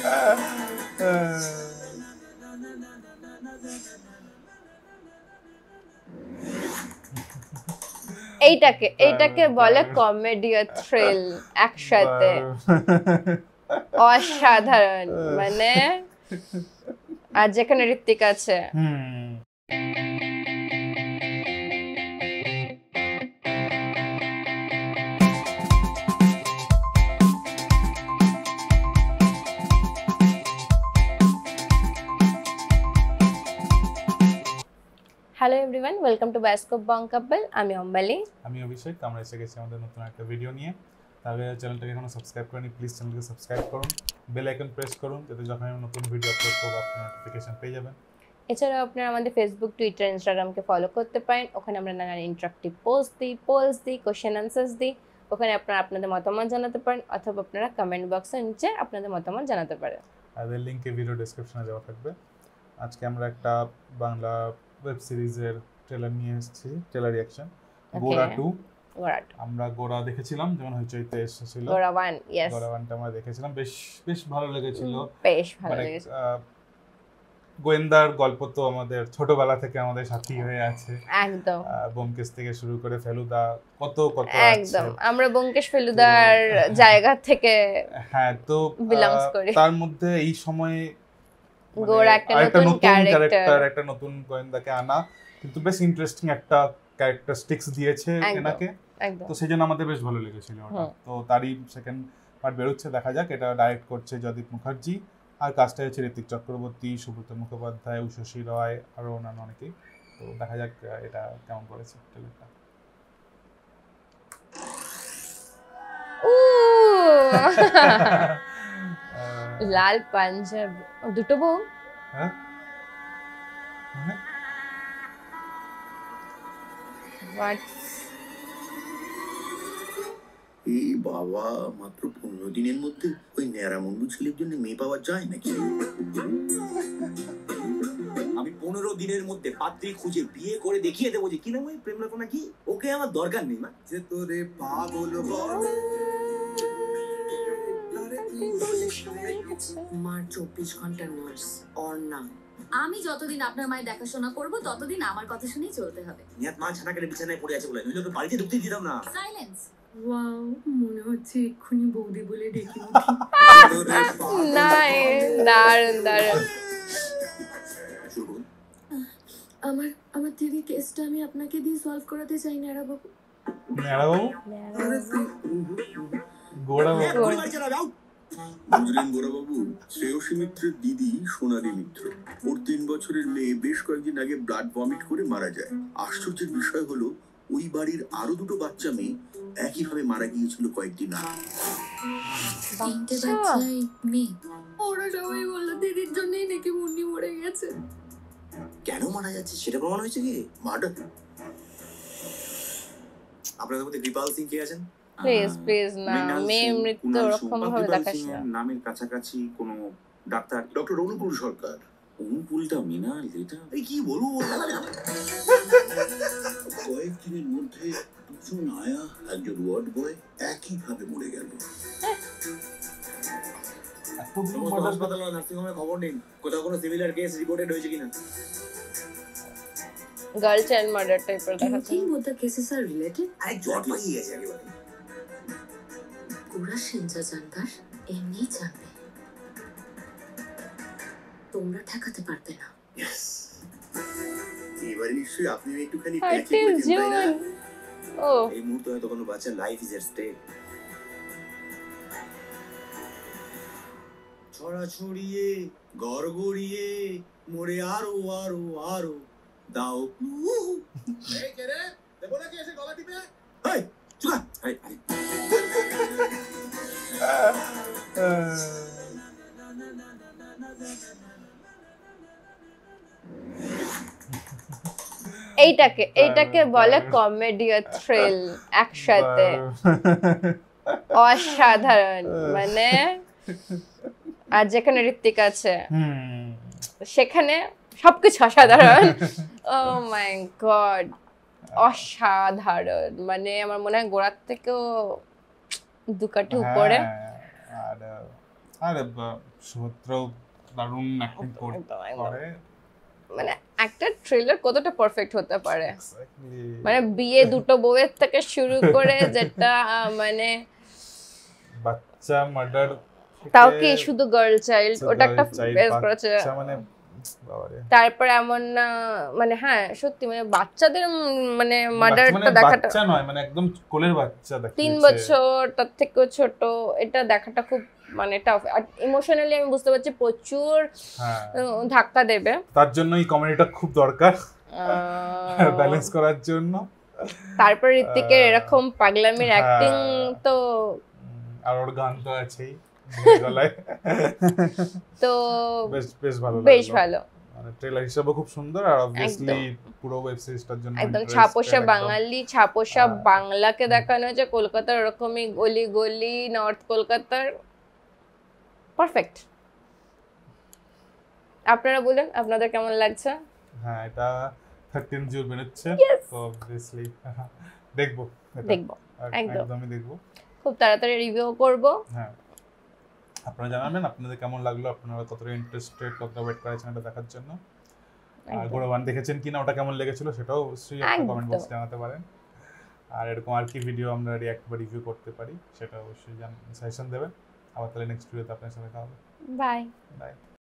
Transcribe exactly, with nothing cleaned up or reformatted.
এইটাকে এইটাকে বলে কমেডি আর থ্রিল একসাথে। অসাধারণ। মানে আর যেখানে ঋত্বিক আছে hello everyone, welcome to bioscope bong couple. আমি অম্বালি, আমি অভিষেক। আমরা এসে গেছি আমাদের নতুন একটা ভিডিও নিয়ে। তাহলে চ্যানেলটাকে এখনো সাবস্ক্রাইব করেনি, প্লিজ চ্যানেলকে সাবস্ক্রাইব করুন, বেল আইকন প্রেস করুন, যাতে যখন আমি নতুন ভিডিও আপলোড করব আপনারা নোটিফিকেশন পেয়ে যাবেন। এছাড়াও আপনারা আমাদের ফেসবুক, টুইটার, ইনস্টাগ্রামকে ফলো করতে পারেন। ওখানে আমরা নানান ইন্টারাক্টিভ পোস্ট দিই, পোলস দিই, কোশ্চেন আনসার্স দিই। ওখানে আপনারা আপনাদের মতামত জানাতে পারেন, অথবা আপনারা কমেন্ট বক্সের নিচে আপনাদের মতামত জানাতে পারেন। আর এর লিংকে ভিডিও ডেসক্রিপশনে দেওয়া থাকবে। আজকে আমরা একটা বাংলা ওয়েব সিরিজের ট্রেলার নিয়ে এসেছি, ট্রেলার রিঅ্যাকশন, গোরা টু। আমরা গোরা দেখেছিলাম যখন হইচইতে এসেছিল। গোরা ওয়ান, ইয়েস, গোরা ওয়ানটা আমরা দেখেছিলাম, বেশ বেশ ভালো লেগেছিল। বেশ ভালো লেগেছে। গোয়েন্দার গল্প তো আমাদের ছোটবেলা থেকে আমাদের সাথী হয়ে আছে। একদম। ব্যোমকেশ থেকে শুরু করে ফেলুদা, কত কত একদম আমরা ব্যোমকেশ ফেলুদার জায়গা থেকে হ্যাঁ তো বিলংস করি। তার মধ্যে এই সময়ে গোরা একটা নতুন ক্যারেক্টার, একটা নতুন গোয়েন্দাকে আনা কিন্তু বেশ ইন্টারেস্টিং একটা ক্যারেক্টারিস্টিক্স দিয়েছে এনাকে। তো সেজন্য আমাদের বেশ ভালো লেগেছিল ওটা। তো তারই সেকেন্ড পার্ট বেরোচ্ছে, দেখা যাক। এটা ডাইরেক্ট করছে জয়দীপ মুখার্জি, আর কাজটা হচ্ছে ঋত্বিক চক্রবর্তী, সুব্রত মুখোপাধ্যায়, উষসী রয়, আরো অন্যান্য অনেকেই। তো দেখা যাক এটা কেমন করেছে ট্রেলারটা। লাল পাঞ্জাব, দুটো বউ। হ্যাঁ এই বাবা, মাত্র পনেরো দিনের মধ্যে ওই ন্যাড়ামুন্ডু ছেলের জন্য মেয়ে পাওয়া যায় নাকি? আমি পনেরো দিনের মধ্যে পাত্রী খুঁজে বিয়ে করে দেখিয়ে দেবো যে কি নাম ওই প্রেম লাগো নাকি। ওকে আমার দরকার নেই মা। যে তোরে পাগল বলে মার চব্বিশ ঘন্টা নার্স অর্ণা। আমি যতদিন আপনার মায়ের দেখাশোনা করব ততদিন আমার কথা শুনেই চলতে হবে। নিয়াত মা ছানা কেটে বিছানায় পড়ে আছে বলে নইলে তো বাড়িতে ঢুকতে দিতাম না। সাইলেন্স। ওয়াও, মনে হচ্ছে এক্ষুনি বৌদি বলে ডেকে উঠি। নাই, দারুণ দারুণ। আমার আমার দিদি কেসটা আমি আপনাকে দিয়ে সলভ করাতে চাই না রা বাবু। ন্যাড়া বাবু, গোড়া বাবু। বুঝলেন গোরা বাবু, শ্রেয়সী মিত্রের দিদি সোনালী মিত্র, ওর তিন বছরের মেয়ে বেশ কয়েকদিন আগে ব্লাড ভমিট করে মারা যায়। আশ্চর্যের বিষয় হলো ওই বাড়ির আরো দুটো বাচ্চা মেয়ে একইভাবে মারা গিয়েছিল কয়েকদিন আগে। তিনটে বাচ্চাই মেয়ে। ওরা সবাই বললো দিদির জন্যই নাকি মুন্নি মরে গেছে। কেন মারা যাচ্ছে সেটা প্রমাণ হয়েছে কি? মার্ডার। আপনাদের মধ্যে কৃপাল সিং কে আছেন? প্লিজ প্লিজ না, মেয়ে মৃত্যু ওরকম ভাবে দেখাস না। নামের কাছাকাছি কোনো ডাক্তার? ডক্টর অনুকূল সরকার। অনুকূলটা মিনাল, এটা এই কি বলবো। কয়েকদিনের মধ্যে দুজন আয়া, একজন ওয়ার্ড বয় একইভাবে মরে গেল। হাসপাতাল আর নার্সিং হোমে খবর নিন, কোথাও কোনো সিমিলার কেস রিপোর্টেড হয়েছে কিনা। গার্ল চাইল্ড মার্ডার টাইপের দেখাচ্ছে। think both the cases are related? আরে জট লাগিয়ে গেছে একেবারে। গোরা সেনজা জানবার এমনি জানবে, তোমরা ঠেকাতে পারবে না। এবারে নিশ্চয়ই আপনি একটুখানি ও এই মুহূর্তে হয়তো কোনো বাচ্চার লাইফ ইজ এট স্টেক। ছড়া ছড়িয়ে গড়গড়িয়ে মরে আরো আরো আরো দাও। এই কে রে? দেবো নাকি এসে গলা টিপে? এই চুকা। এই আরে এইটাকে এইটাকে বলে কমেডি আর থ্রিল একসাথে। অসাধারণ। মানে আর যেখানে ঋত্বিক আছে সেখানে সবকিছু অসাধারণ। ও মাই গড, অসাধারণ। মানে আমার মনে হয় গোড়ার থেকেও দুকাঠি উপরে। আর আরে সুহত্রাও দারুণ অ্যাক্টিং করে, মানে একটা ট্রেলার কতটা পারফেক্ট হতে পারে, মানে বিয়ে দুটো বউয়ের থেকে শুরু করে যেটা মানে বাচ্চা মার্ডার, তাও কি শুধু গার্ল চাইল্ড, ওটা একটা বেস করেছে মানে বাবারে। তারপরে এমন না মানে হ্যাঁ সত্যি মানে বাচ্চাদের মানে মার্ডারটা দেখাটা, বাচ্চা নয় মানে একদম কোলের বাচ্চা দেখাচ্ছে, তিন বছর তার থেকেও ছোট, এটা দেখাটা খুব মানে টাফ। আর ইমোশনালি আমি বুঝতে পারছি প্রচুর ধাক্কা দেবে, তার জন্য এই কমেডিটা খুব দরকার ব্যালেন্স করার জন্য। তারপর ঋত্বিকের এরকম পাগলামির অ্যাক্টিং তো, আর ওর গান তো আছেই গলায়, তো বেশ বেশ ভালো, বেশ ভালো মানে ট্রেলার হিসেবে খুব সুন্দর। আর অবভিয়াসলি পুরো ওয়েব সিরিজটার জন্য একদম ছাপোষা বাঙালি, ছাপোষা বাংলাকে দেখানো হয়েছে, কলকাতার ওরকমই গলি গলি, নর্থ কলকাতার পারফেক্ট। আপনারা বলেন আপনাদের কেমন লাগছে? হ্যাঁ এটা থার্টিন জুন বেরোচ্ছে, তো অবভিয়াসলি দেখবো দেখবো একদম একদমই দেখবো, খুব তাড়াতাড়ি রিভিউ করব। হ্যাঁ আপনারা জানাবেন আপনাদের কেমন লাগলো, আপনারা কতটা ইন্টারেস্টেড, কতটা ওয়েট করেছেন এটা দেখার জন্য। আর গোরা ওয়ান দেখেছেন কিনা, ওটা কেমন লেগেছিল সেটাও অবশ্যই একটা কমেন্ট বক্সে জানাতে পারেন। আর এরকম আর কি ভিডিও আমরা রিঅ্যাক্ট বা রিভিউ করতে পারি সেটা অবশ্যই সাজেশন দেবেন। আবার তাহলে নেক্সট ভিডিওতে আপনার সাথে দেখা হবে। Bye by.